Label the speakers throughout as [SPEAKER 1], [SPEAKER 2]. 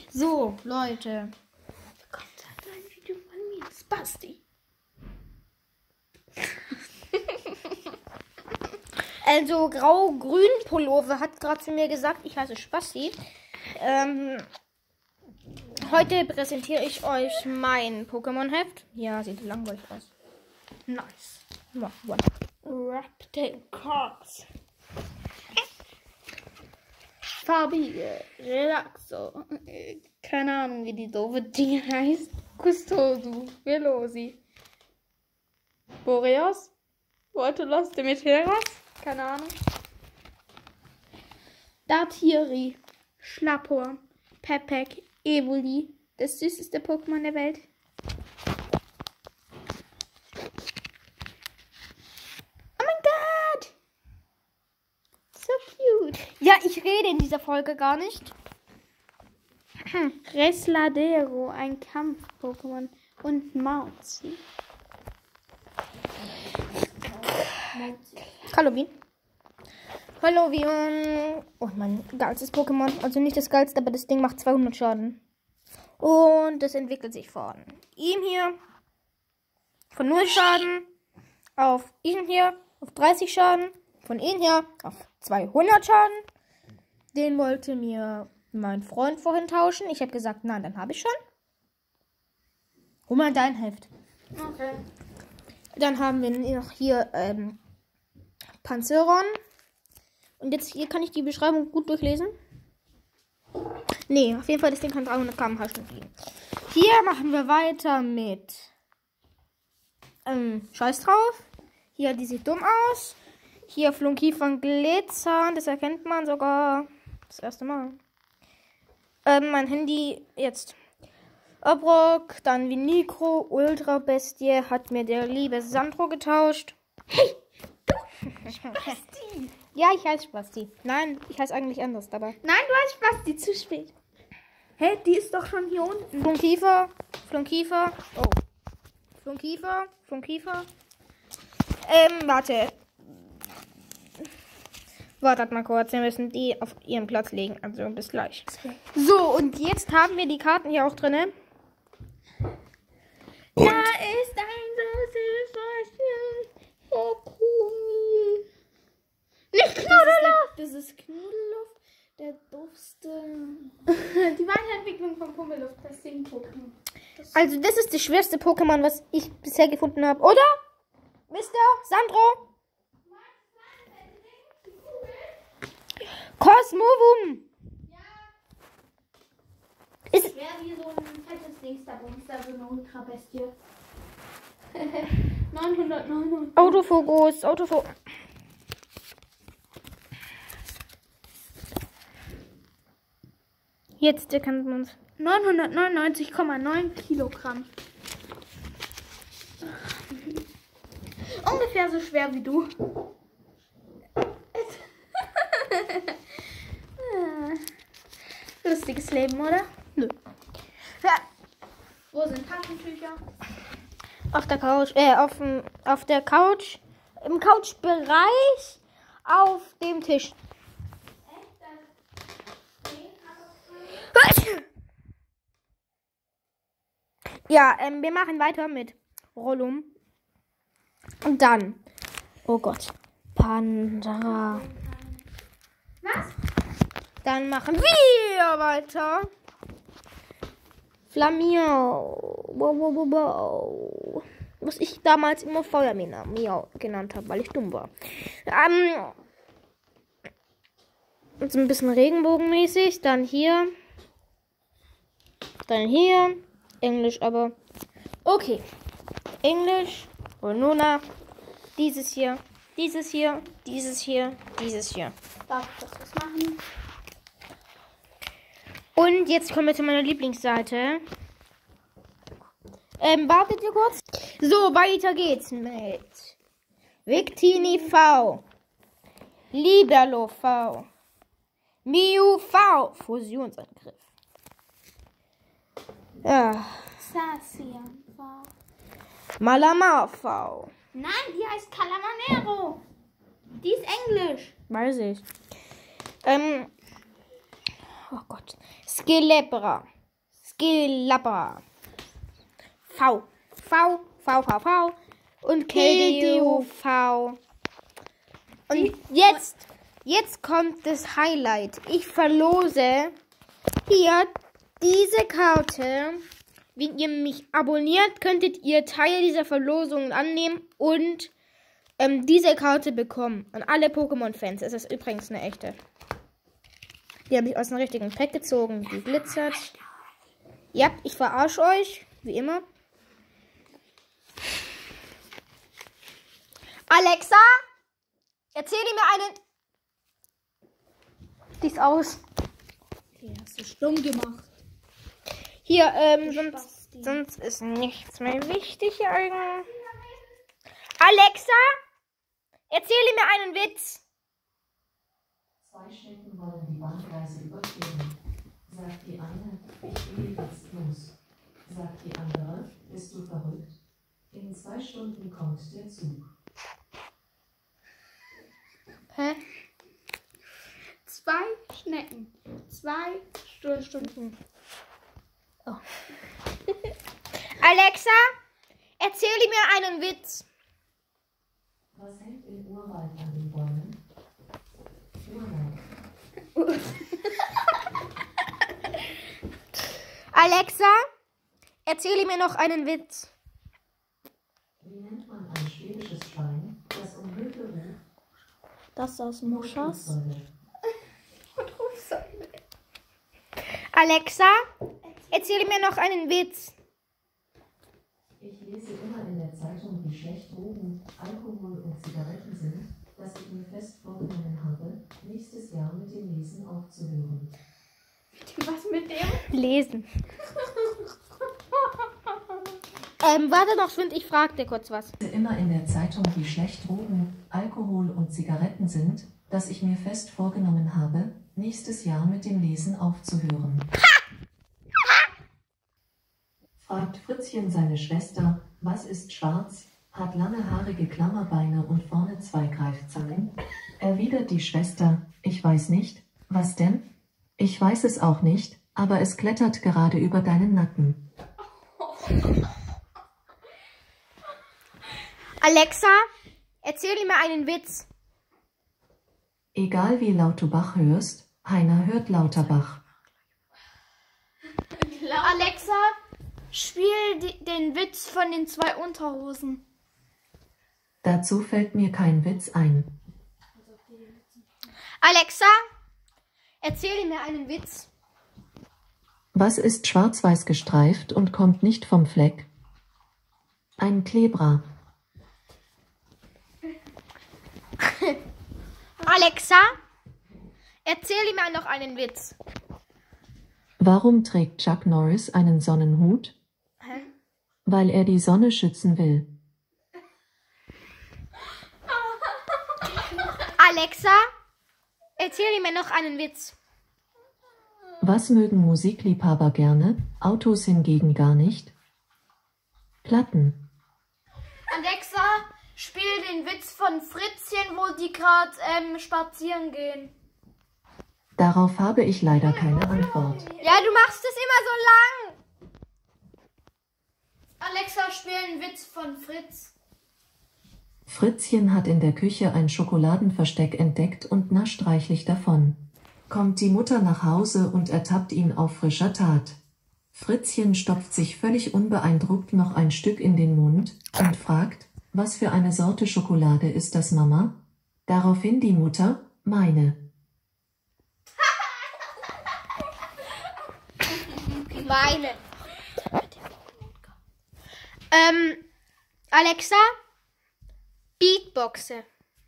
[SPEAKER 1] So, Leute. Kommt ein Video von mir. Spasti. Also, grau-grün Pullover hat gerade zu mir gesagt, ich heiße Spasti. Heute präsentiere ich euch mein Pokémon-Heft. Ja, sieht langweilig aus. Nice. Mach mal. Raptor Cards. Farbige Relaxo. Keine Ahnung, wie die doofe Dinge heißt. Custodo. Velosi. Boreas. Voltolos. Demeteras. Keine Ahnung. Dartiri. Schlappor. Pepek. Evoli. Das süßeste Pokémon der Welt. Oh mein Gott. So cute. Ja, ich rede in dieser Folge gar nicht. Resladero, ein Kampf-Pokémon. Und Mauzi. Halloween. Halloween. Oh, mein geilstes Pokémon. Also nicht das geilste, aber das Ding macht 200 Schaden. Und das entwickelt sich von ihm hier. Von 0 Schaden. Auf ihn hier. Auf 30 Schaden. Von ihm hier. Auf 200 Schaden. Den wollte mir mein Freund vorhin tauschen. Ich habe gesagt, nein, dann habe ich schon. Hol mal dein Heft. Okay. Dann haben wir noch hier Panzeron. Und jetzt hier kann ich die Beschreibung gut durchlesen. Nee, auf jeden Fall, das Ding kann 300 km/h fliegen. Hier machen wir weiter mit Scheiß drauf. Hier, die sieht dumm aus. Hier Flunky von Glitzern. Das erkennt man sogar das erste Mal. Mein Handy jetzt. Obrock, dann wie Nikro, Ultra Bestie hat mir der liebe Sandro getauscht. Hey, du Spasti. Ja, ich heiße Spasti. Nein, ich heiße eigentlich anders dabei. Nein, du heißt Spasti, zu spät. Hä, die ist doch schon hier unten. Flunkiefer. Oh. Flunkiefer. Warte. Wartet mal kurz, wir müssen die auf ihren Platz legen. Also bis gleich. So, und jetzt haben wir die Karten hier auch drin. Da ist ein Pokémon. Nicht Knuddeluft! Das ist Knuddeluft, der doofste. Die Weiterentwicklung von Pummeluft, das Ding-Pokémon. Also, das ist das schwerste Pokémon, was ich bisher gefunden habe. Oder? Mr. Sandro? Cosmovum!
[SPEAKER 2] Ist schwer wie so ein fettes Dingsterbums, da so eine Ultra-Bestie. 999.
[SPEAKER 1] Autofokus. Jetzt erkennt man es. 999,9 Kilogramm. Ungefähr so schwer wie du. Lustiges Leben, oder? Nö. Ja.
[SPEAKER 2] Wo sind Taschentücher?
[SPEAKER 1] Auf der Couch. Auf der Couch. Im Couchbereich. Auf dem Tisch. Ja, wir machen weiter mit Rollum. Und dann. Oh Gott. Pandora.
[SPEAKER 2] Was?
[SPEAKER 1] Dann machen wir weiter. Flamio. Wow. Was ich damals immer Feuermänner Miau genannt habe, weil ich dumm war. Und so ein bisschen regenbogenmäßig. Dann hier. Englisch aber. Okay. Englisch. Renona. Dieses hier.
[SPEAKER 2] Darf ich das was machen?
[SPEAKER 1] Und jetzt kommen wir zu meiner Lieblingsseite. Wartet ihr kurz? So, weiter geht's mit Victini V. Liberlo V. Miu V. Fusionsangriff. Ja.
[SPEAKER 2] Sassian V.
[SPEAKER 1] Malamar V.
[SPEAKER 2] Nein, die heißt Calamanero. Die ist Englisch.
[SPEAKER 1] Weiß ich. Oh Gott. Skelebra. Gelapper. V. V, V, V, V. Und KDUV. Und jetzt kommt das Highlight. Ich verlose hier diese Karte. Wenn ihr mich abonniert, könntet ihr Teil dieser Verlosung annehmen und diese Karte bekommen. An alle Pokémon-Fans. Es ist übrigens eine echte. Die habe ich aus einem richtigen Pack gezogen. Die glitzert. Ja, ich verarsche euch. Wie immer. Alexa, erzähle mir einen... Die ist aus.
[SPEAKER 2] Okay, hast du stumm gemacht.
[SPEAKER 1] Hier, sonst ist nichts mehr wichtig hier eigentlich. Alexa, erzähle mir einen Witz.
[SPEAKER 3] 2 Schnecken wollen die Bahngleise überqueren. Sagt die eine, ich gehe jetzt los. Sagt die andere, bist du verrückt? In 2 Stunden kommt der Zug.
[SPEAKER 1] Hä?
[SPEAKER 2] 2 Schnecken. 2 Stunden.
[SPEAKER 1] Oh. Alexa, erzähle mir einen Witz.
[SPEAKER 3] Was hängt im Urwald an den Bäumen? Urlaub.
[SPEAKER 1] Alexa, erzähle mir noch einen Witz.
[SPEAKER 3] Wie nennt man ein schwedisches Schwein, das um Hilfe ruft?
[SPEAKER 2] Das aus Muschas.
[SPEAKER 3] Notrufsäule.
[SPEAKER 1] Alexa, erzähle mir noch einen Witz.
[SPEAKER 3] Ich lese immer in der Zeitung, wie schlecht Drogen, Alkohol und Zigaretten sind, dass ich mir fest vorgenommen habe, nächstes Jahr mit dem Lesen aufzuhören.
[SPEAKER 2] Was mit dem?
[SPEAKER 1] Lesen. Warte noch, Schwind, ich frag dir kurz was.
[SPEAKER 3] Ich lese immer in der Zeitung, wie schlecht Drogen, Alkohol und Zigaretten sind, dass ich mir fest vorgenommen habe, nächstes Jahr mit dem Lesen aufzuhören. Fragt Fritzchen seine Schwester, was ist schwarz, hat lange haarige Klammerbeine und vorne 2 Greifzangen? Erwidert die Schwester, ich weiß nicht. Was denn? Ich weiß es auch nicht, aber es klettert gerade über deinen Nacken.
[SPEAKER 1] Alexa, erzähle mir einen Witz.
[SPEAKER 3] Egal wie laut du Bach hörst, Heiner hört lauter Bach.
[SPEAKER 2] Alexa, spiel den Witz von den 2 Unterhosen.
[SPEAKER 3] Dazu fällt mir kein Witz ein.
[SPEAKER 1] Alexa, erzähle mir einen Witz.
[SPEAKER 3] Was ist schwarz-weiß gestreift und kommt nicht vom Fleck? Ein Klebra.
[SPEAKER 1] Alexa, erzähle mir noch einen Witz.
[SPEAKER 3] Warum trägt Chuck Norris einen Sonnenhut?
[SPEAKER 1] Hä?
[SPEAKER 3] Weil er die Sonne schützen will.
[SPEAKER 1] Alexa, erzähle mir noch einen Witz.
[SPEAKER 3] Was mögen Musikliebhaber gerne, Autos hingegen gar nicht? Platten.
[SPEAKER 2] Alexa, spiel den Witz von Fritzchen, wo die gerade spazieren gehen.
[SPEAKER 3] Darauf habe ich leider keine Antwort.
[SPEAKER 1] Ja, du machst es immer so lang.
[SPEAKER 2] Alexa, spiel einen Witz von Fritz.
[SPEAKER 3] Fritzchen hat in der Küche ein Schokoladenversteck entdeckt und nascht reichlich davon. Kommt die Mutter nach Hause und ertappt ihn auf frischer Tat. Fritzchen stopft sich völlig unbeeindruckt noch ein Stück in den Mund und fragt, was für eine Sorte Schokolade ist das, Mama? Daraufhin die Mutter, meine.
[SPEAKER 1] Meine. Alexa, Beatboxe.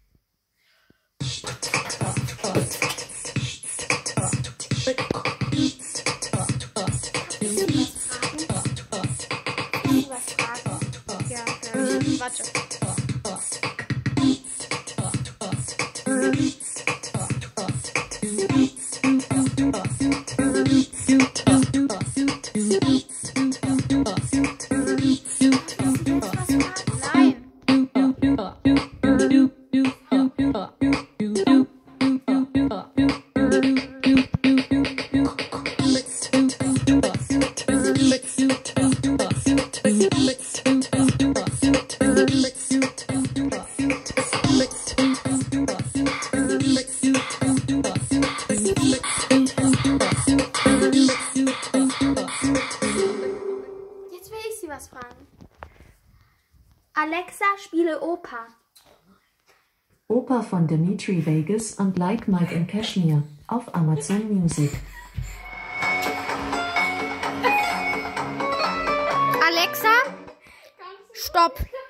[SPEAKER 1] Warte. Nein.
[SPEAKER 2] sie was fragen. Alexa, spiele Oper.
[SPEAKER 3] Oper von Dimitri Vegas und Like Mike in Kashmir auf Amazon Music.
[SPEAKER 1] Alexa, stopp.